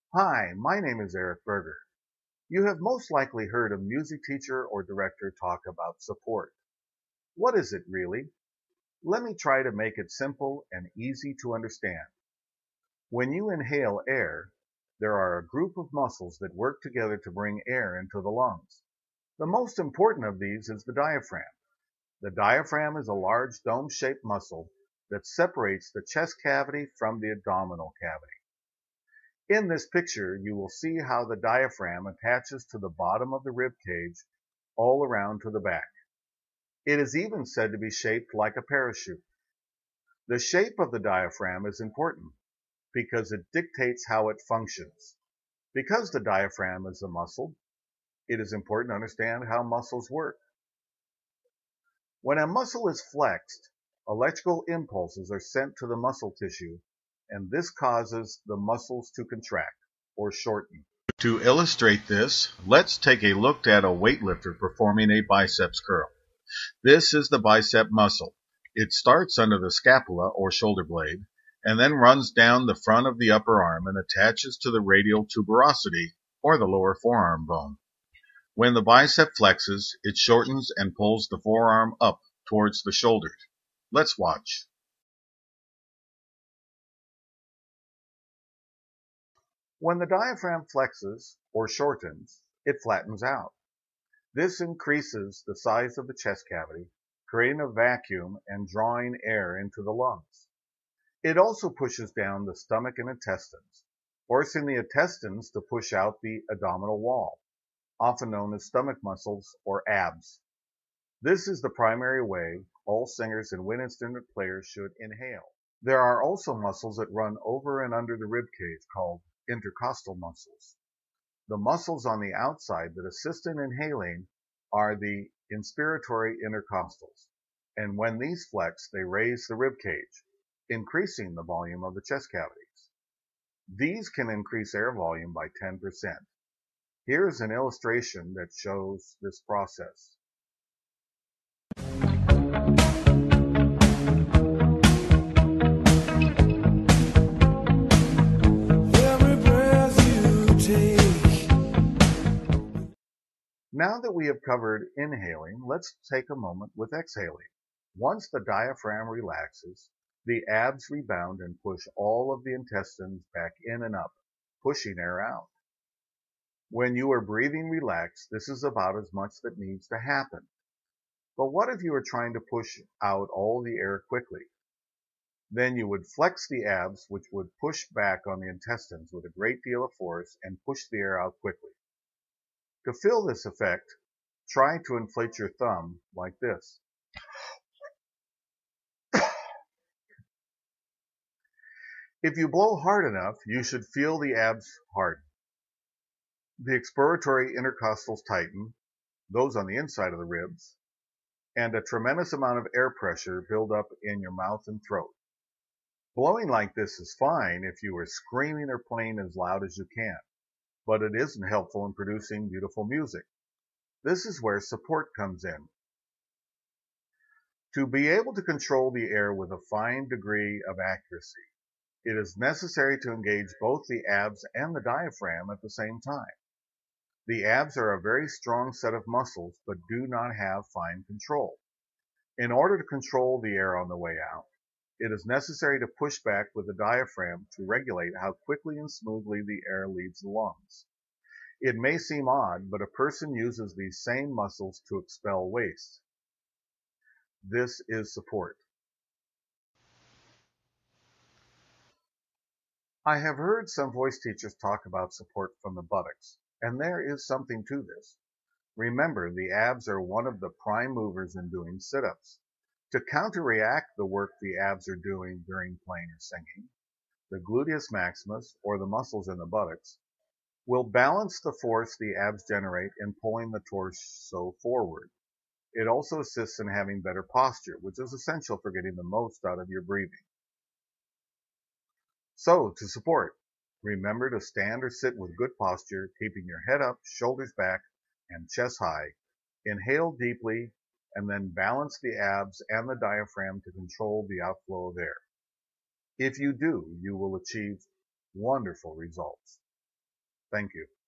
Hi, my name is Eric Berger. You have most likely heard a music teacher or director talk about support. What is it really? Let me try to make it simple and easy to understand. When you inhale air, there are a group of muscles that work together to bring air into the lungs. The most important of these is the diaphragm. The diaphragm is a large dome-shaped muscle that separates the chest cavity from the abdominal cavity. In this picture, you will see how the diaphragm attaches to the bottom of the rib cage all around to the back. It is even said to be shaped like a parachute. The shape of the diaphragm is important because it dictates how it functions. Because the diaphragm is a muscle, it is important to understand how muscles work. When a muscle is flexed, electrical impulses are sent to the muscle tissue, and this causes the muscles to contract or shorten. To illustrate this, let's take a look at a weightlifter performing a biceps curl. This is the bicep muscle. It starts under the scapula or shoulder blade and then runs down the front of the upper arm and attaches to the radial tuberosity or the lower forearm bone. When the bicep flexes, it shortens and pulls the forearm up towards the shoulders. Let's watch. When the diaphragm flexes or shortens, it flattens out. This increases the size of the chest cavity, creating a vacuum and drawing air into the lungs. It also pushes down the stomach and intestines, forcing the intestines to push out the abdominal wall, often known as stomach muscles or abs. This is the primary way all singers and wind instrument players should inhale. There are also muscles that run over and under the rib cage called intercostal muscles. The muscles on the outside that assist in inhaling are the inspiratory intercostals, and when these flex, they raise the rib cage, increasing the volume of the chest cavities. These can increase air volume by 10%. Here is an illustration that shows this process. Now that we have covered inhaling, let's take a moment with exhaling. Once the diaphragm relaxes, the abs rebound and push all of the intestines back in and up, pushing air out. When you are breathing relaxed, this is about as much that needs to happen. But what if you are trying to push out all the air quickly? Then you would flex the abs, which would push back on the intestines with a great deal of force and push the air out quickly. To feel this effect, try to inflate your thumb like this. If you blow hard enough, you should feel the abs harden. The expiratory intercostals tighten, those on the inside of the ribs, and a tremendous amount of air pressure build up in your mouth and throat. Blowing like this is fine if you are screaming or playing as loud as you can, but it isn't helpful in producing beautiful music. This is where support comes in. To be able to control the air with a fine degree of accuracy, it is necessary to engage both the abs and the diaphragm at the same time. The abs are a very strong set of muscles, but do not have fine control. In order to control the air on the way out, it is necessary to push back with the diaphragm to regulate how quickly and smoothly the air leaves the lungs. It may seem odd, but a person uses these same muscles to expel waste. This is support. I have heard some voice teachers talk about support from the buttocks, and there is something to this. Remember, the abs are one of the prime movers in doing sit-ups. To counteract the work the abs are doing during playing or singing, the gluteus maximus, or the muscles in the buttocks, will balance the force the abs generate in pulling the torso forward. It also assists in having better posture, which is essential for getting the most out of your breathing. So, to support, remember to stand or sit with good posture, keeping your head up, shoulders back, and chest high. Inhale deeply, and then balance the abs and the diaphragm to control the outflow of air. If you do, you will achieve wonderful results. Thank you.